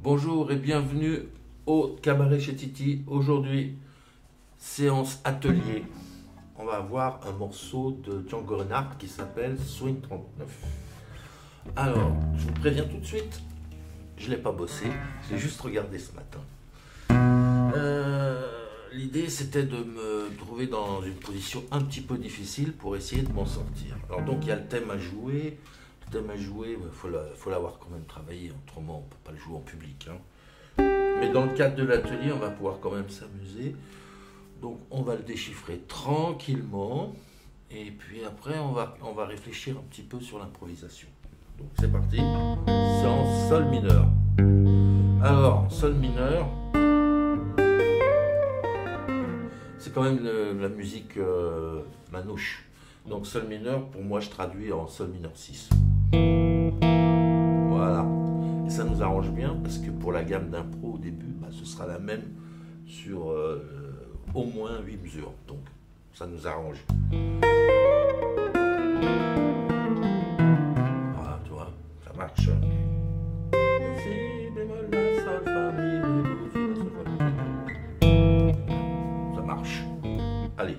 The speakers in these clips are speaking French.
Bonjour et bienvenue au cabaret chez Titi. Aujourd'hui, séance atelier. On va avoir un morceau de Django Reinhardt qui s'appelle Swing 39. Alors, je vous préviens tout de suite, je ne l'ai pas bossé, je l'ai juste regardé ce matin. L'idée c'était de me trouver dans une position un petit peu difficile pour essayer de m'en sortir. Alors donc il y a le thème à jouer. Le thème à jouer, il faut l'avoir quand même travaillé, autrement on ne peut pas le jouer en public. Mais dans le cadre de l'atelier, on va pouvoir quand même s'amuser. Donc on va le déchiffrer tranquillement. Et puis après, on va réfléchir un petit peu sur l'improvisation. Donc c'est parti. C'est en sol mineur. Alors, sol mineur, c'est quand même la musique manouche. Donc sol mineur, pour moi, je traduis en sol mineur 6. Voilà. Et ça nous arrange bien parce que pour la gamme d'impro au début, ce sera la même sur au moins 8 mesures. Donc ça nous arrange. Voilà, tu vois, ça marche. Si bémol, la, sol, fa, mi, ré, do, si, la, sol, fa, mi. Ça marche. Allez.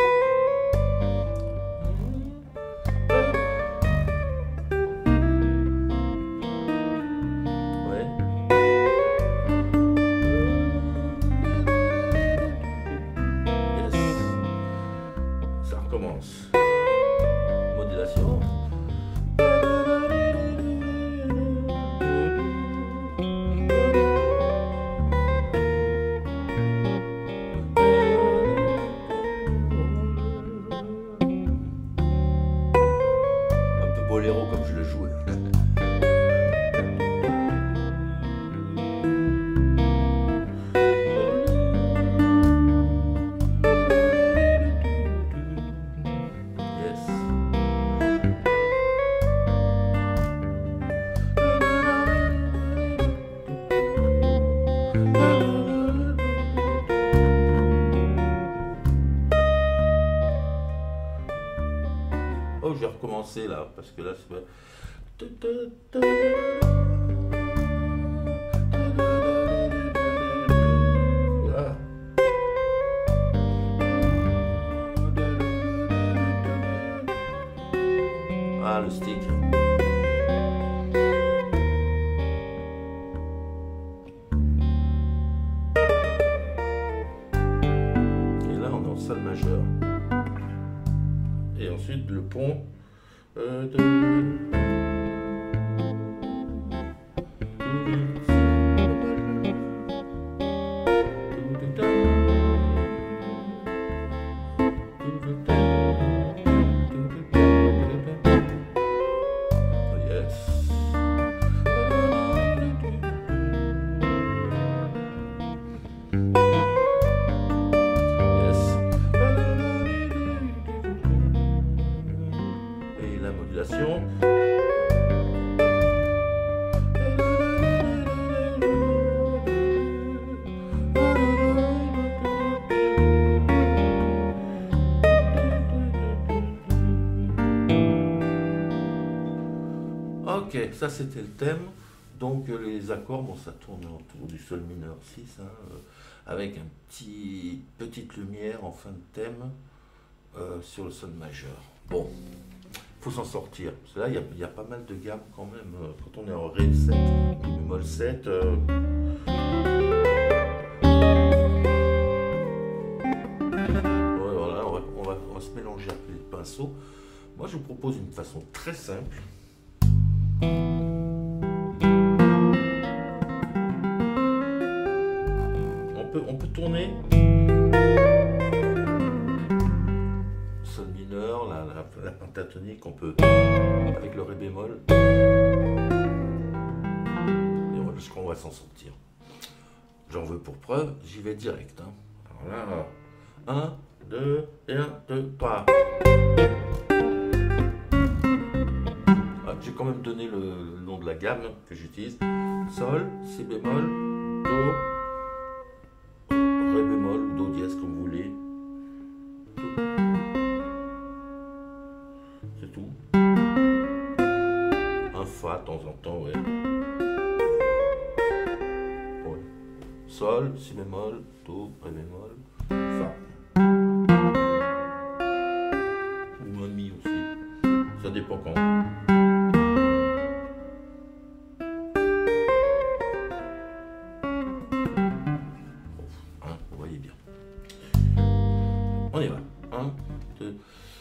Commence. Modulation. Un peu boléro comme je le jouais. Oh, je vais recommencer là, parce que là, c'est pas... Ah. Ah, le stick. Et là, on est en sol majeur. Et ensuite le pont la modulation. Ok, ça c'était le thème. Donc les accords, bon, ça tourne autour du sol mineur 6, avec une petite lumière en fin de thème sur le sol majeur. Bon. Faut s'en sortir. Parce que là, il y a pas mal de gammes quand même. Quand on est en Ré 7, Mi bémol 7. Voilà, on va se mélanger avec les pinceaux. Moi, je vous propose une façon très simple. On peut tourner. Sol mineur, la pentatonique, on peut avec le Ré bémol, et voilà, je crois qu'on va s'en sortir. J'en veux pour preuve, j'y vais direct. Alors là, 1, 2, et 1, 2, 3. J'ai quand même donné le nom de la gamme que j'utilise. Sol, Si bémol, Do, Ré bémol, Do dièse comme vous voulez. C'est tout. Un Fa de temps en temps, ouais. sol, si bémol, do, ré bémol, fa. Ou un mi aussi. Ça dépend quand. Hein, vous voyez bien. On y va. 1, 2.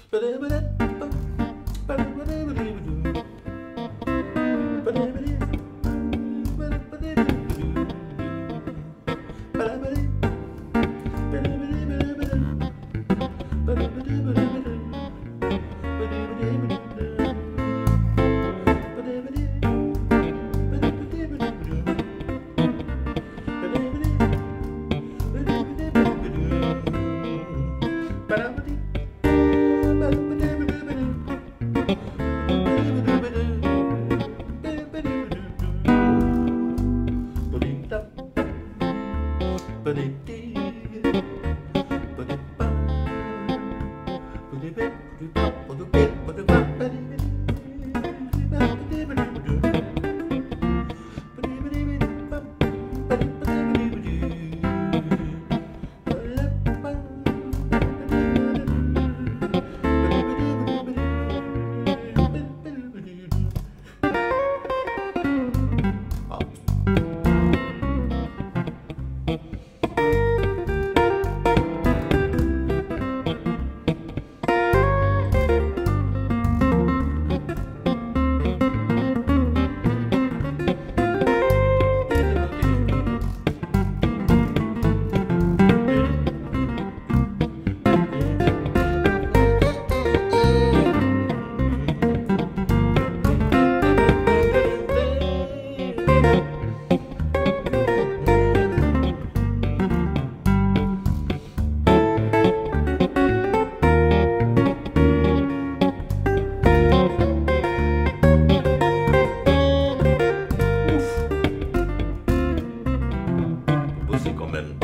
Quand même.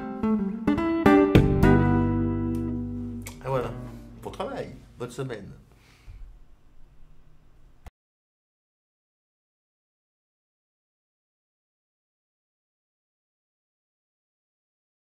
Bonne semaine.